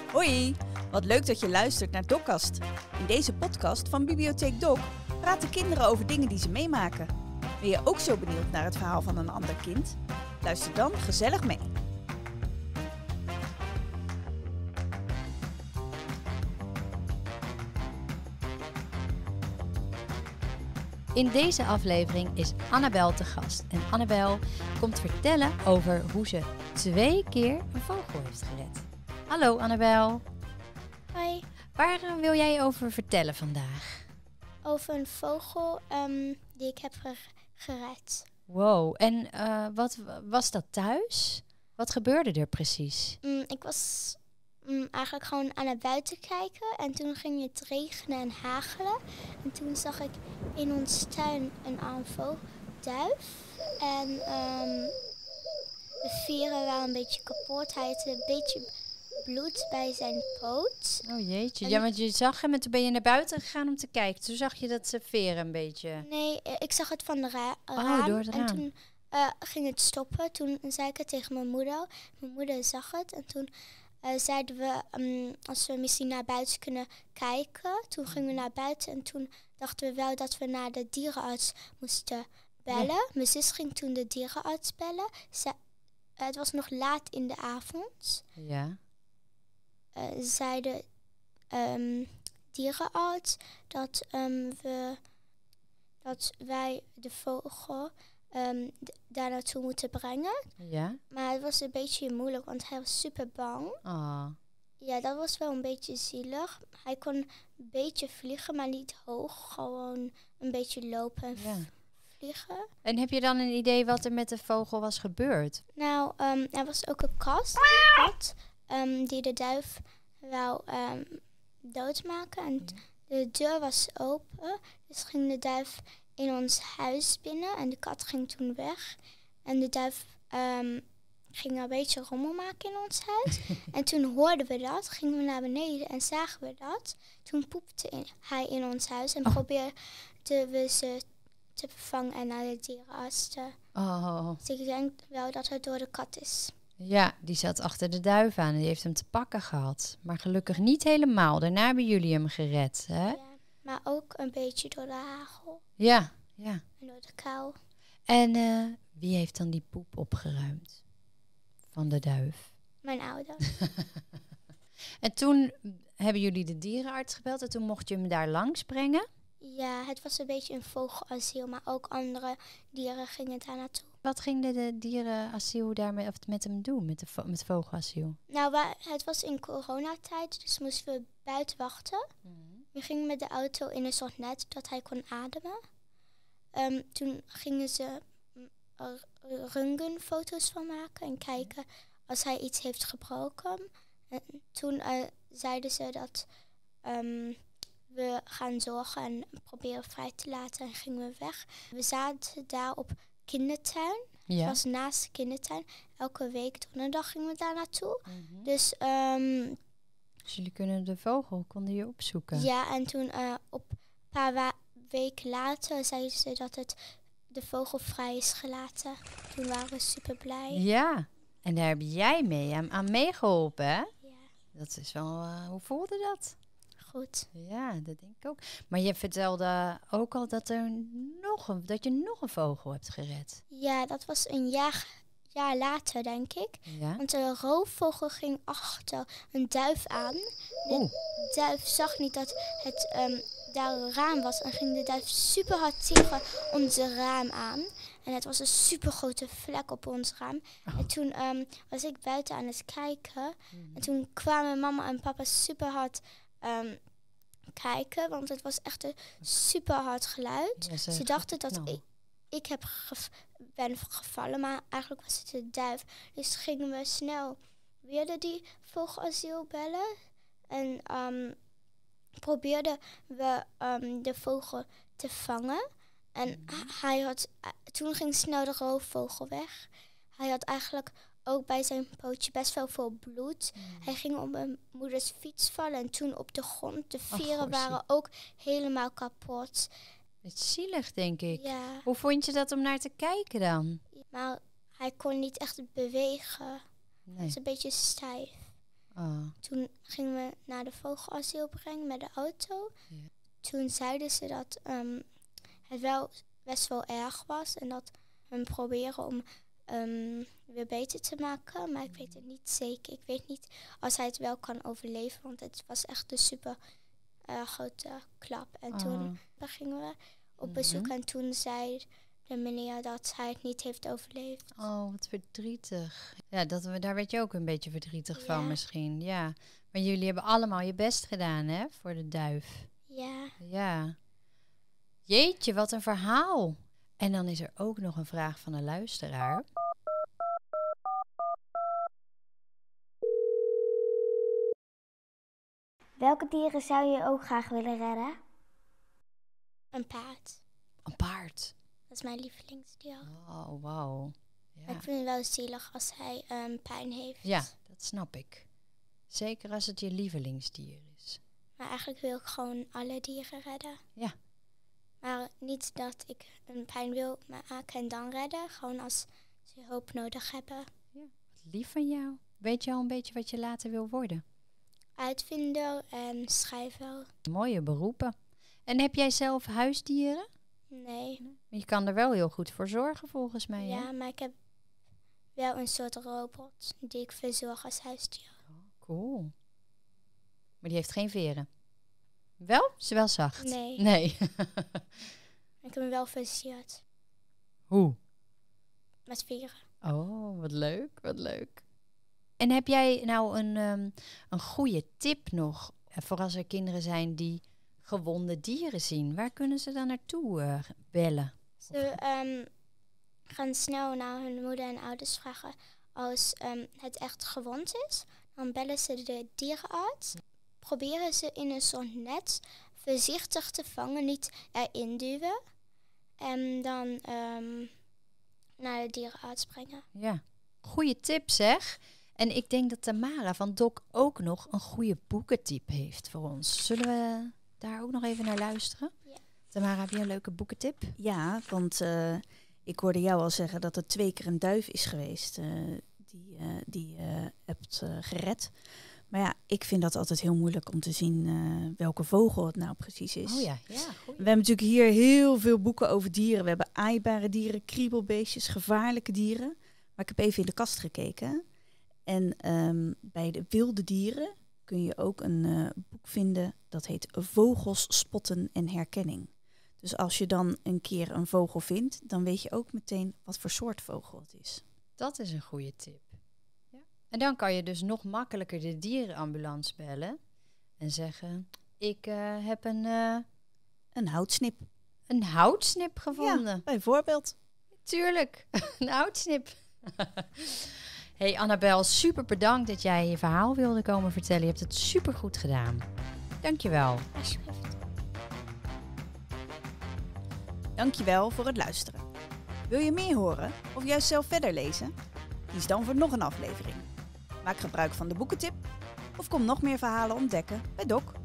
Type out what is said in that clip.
Hoi, wat leuk dat je luistert naar Dokkast. In deze podcast van Bibliotheek Dok praten kinderen over dingen die ze meemaken. Ben je ook zo benieuwd naar het verhaal van een ander kind? Luister dan gezellig mee. In deze aflevering is Annabel te gast. En Annabel komt vertellen over hoe ze 2 keer een vogel heeft gered. Hallo Annabel. Hoi. Waar wil jij over vertellen vandaag? Over een vogel die ik heb gered. Wow, en wat was dat thuis? Wat gebeurde er precies? Ik was eigenlijk gewoon aan het buiten kijken. En toen ging het regenen en hagelen. En toen zag ik in ons tuin een aanval duif. En de veren waren een beetje kapot. Hij had een beetje bloed bij zijn poot. Oh jeetje, ja, want je zag hem en toen ben je naar buiten gegaan om te kijken. Toen zag je dat ze veren een beetje... Nee, ik zag het van de raam. door het raam. En toen ging het stoppen. Toen zei ik het tegen mijn moeder. Mijn moeder zag het. En toen zeiden we, als we misschien naar buiten kunnen kijken. Toen gingen we naar buiten. En toen dachten we wel dat we naar de dierenarts moesten bellen. Ja. Mijn zus ging toen de dierenarts bellen. Het was nog laat in de avond. Ja. Zei de dierenarts dat wij de vogel daar naartoe moeten brengen. Ja. Maar het was een beetje moeilijk, want hij was super bang. Oh. Ja, dat was wel een beetje zielig. Hij kon een beetje vliegen, maar niet hoog. Gewoon een beetje lopen en vliegen. En heb je dan een idee wat er met de vogel was gebeurd? Nou, er was ook een kat die de duif wou doodmaken. En de deur was open, dus ging de duif in ons huis binnen en de kat ging toen weg. En de duif ging een beetje rommel maken in ons huis. En toen hoorden we dat, gingen we naar beneden en zagen we dat. Toen poepte hij in ons huis en probeerden we ze te vervangen en naar de dierenarts te... Oh. Dus ik denk wel dat het door de kat is. Ja, die zat achter de duif aan en die heeft hem te pakken gehad. Maar gelukkig niet helemaal. Daarna hebben jullie hem gered, hè? Ja, maar ook een beetje door de hagel. Ja. En door de kou. En wie heeft dan die poep opgeruimd van de duif? Mijn ouders. En toen hebben jullie de dierenarts gebeld en toen mocht je hem daar langs brengen? Ja, het was een beetje een vogelasiel, maar ook andere dieren gingen daar naartoe. Wat ging de dierenasiel daar met hem doen, met het vogelasiel? Nou, het was in coronatijd, dus moesten we buiten wachten. We gingen met de auto in een soort net dat hij kon ademen. Toen gingen ze röntgenfoto's van maken en kijken als hij iets heeft gebroken. En toen zeiden ze dat we gaan zorgen en proberen vrij te laten en gingen we weg. We zaten daar op kindertuin. Ja. Het was naast de kindertuin. Elke week donderdag gingen we daar naartoe. Dus jullie konden de vogel je opzoeken? Ja, en toen op een paar weken later zeiden ze dat de vogel vrij is gelaten. Toen waren we super blij. Ja, en daar heb jij aan meegeholpen, hè? Ja. Dat is wel... hoe voelde dat? Goed. Ja, dat denk ik ook. Maar je vertelde ook al dat je nog een vogel hebt gered. Ja, dat was een jaar later, denk ik. Ja? Want een roofvogel ging achter een duif aan. De duif zag niet dat het daar een raam was en ging de duif super hard tegen onze raam aan. En het was een super grote vlek op ons raam. Oh. En toen was ik buiten aan het kijken. En toen kwamen mama en papa super hard kijken, want het was echt een super hard geluid. Ja, ze dachten dat ik ben gevallen, maar eigenlijk was het de duif. Dus gingen we snel weer die vogelasiel bellen. En probeerden we de vogel te vangen. En toen ging snel de roofvogel weg. Hij had eigenlijk ook bij zijn pootje best wel veel bloed. Hij ging op mijn moeders fiets vallen en toen op de grond. De veren waren ook helemaal kapot. Het is zielig, denk ik. Ja. Hoe vond je dat om naar te kijken dan? Maar hij kon niet echt bewegen. Nee. Het is een beetje stijf. Toen gingen we naar de vogelasiel brengen met de auto. Ja. Toen zeiden ze dat het wel best wel erg was. En dat we proberen om weer beter te maken. Maar ik weet het niet zeker. Ik weet niet als hij het wel kan overleven. Want het was echt een super grote klap. En toen gingen we op bezoek. En toen zei de meneer dat hij het niet heeft overleefd. Oh, wat verdrietig. Ja, daar werd je ook een beetje verdrietig van misschien. Ja, maar jullie hebben allemaal je best gedaan, hè, voor de duif. Ja. Ja. Jeetje, wat een verhaal. En dan is er ook nog een vraag van een luisteraar. Welke dieren zou je ook graag willen redden? Een paard. Een paard? Dat is mijn lievelingsdier. Oh, wauw. Ja. Maar ik vind het wel zielig als hij pijn heeft. Ja, dat snap ik. Zeker als het je lievelingsdier is. Maar eigenlijk wil ik gewoon alle dieren redden. Ja. Maar niet dat ik een pijn wil maken en dan redden. Gewoon als ze hulp nodig hebben. Ja, wat lief van jou. Weet je al een beetje wat je later wil worden? Uitvinder en schrijver. Mooie beroepen. En heb jij zelf huisdieren? Nee. Je kan er wel heel goed voor zorgen volgens mij. Ja, hè? maar ik heb wel een soort robot die ik verzorg als huisdier. Oh, cool. Maar die heeft geen veren? Wel? Is wel zacht? Nee. Ik heb hem wel versierd. Hoe? Met veren. Oh, wat leuk, wat leuk. En heb jij nou een goede tip nog voor als er kinderen zijn die gewonde dieren zien? Waar kunnen ze dan naartoe bellen? Ze gaan snel naar hun moeder en ouders vragen als het echt gewond is. Dan bellen ze de dierenarts. Proberen ze in een soort net voorzichtig te vangen, niet erin duwen. En dan naar de dierenarts brengen. Ja, goede tip zeg. En ik denk dat Tamara van Doc ook nog een goede boekentip heeft voor ons. Zullen we daar ook nog even naar luisteren? Ja. Tamara, heb je een leuke boekentip? Ja, want ik hoorde jou al zeggen dat er 2 keer een duif is geweest die je hebt gered. Maar ja, ik vind dat altijd heel moeilijk om te zien welke vogel het nou precies is. Oh ja, ja. We hebben natuurlijk hier heel veel boeken over dieren. We hebben aaibare dieren, kriebelbeestjes, gevaarlijke dieren. Maar ik heb even in de kast gekeken. En bij de wilde dieren kun je ook een boek vinden dat heet Vogels, Spotten en Herkenning. Dus als je dan een keer een vogel vindt, dan weet je ook meteen wat voor soort vogel het is. Dat is een goede tip. Ja. En dan kan je dus nog makkelijker de dierenambulance bellen en zeggen, ik heb Een houtsnip. een houtsnip gevonden. Ja, bijvoorbeeld. Tuurlijk, een houtsnip. Hey Annabel, super bedankt dat jij je verhaal wilde komen vertellen. Je hebt het super goed gedaan. Dankjewel. Alsjeblieft. Dankjewel voor het luisteren. Wil je meer horen of juist zelf verder lezen? Kies dan voor nog een aflevering. Maak gebruik van de boekentip of kom nog meer verhalen ontdekken bij Doc.